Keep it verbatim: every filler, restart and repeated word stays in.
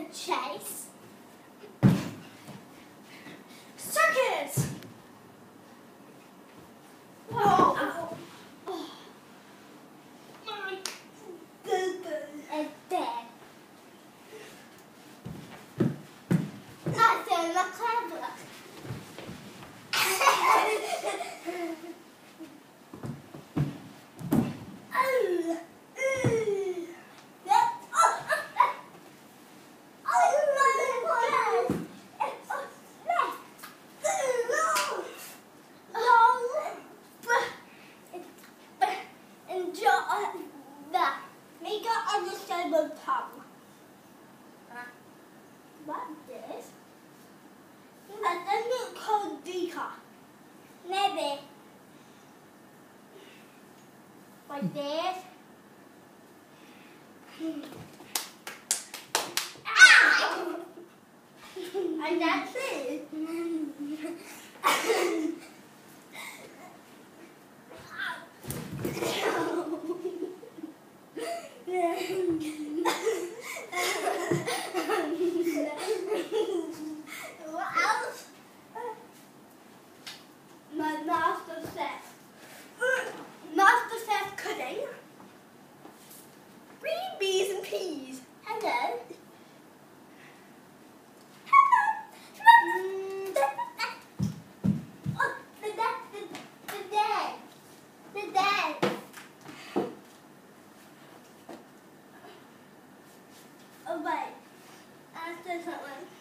chase. Circus! Whoa! Oh. My goodness. And then I feel the clever. Make an understandable tongue. What this? And then you call Dika. Maybe. Like this. Ah! And that's it. What else? My master chef. Master chef pudding. Green beans and peas. Hello. Hello. Oh, the dad. The, the dad. The dad. Oh wait. I'll say something.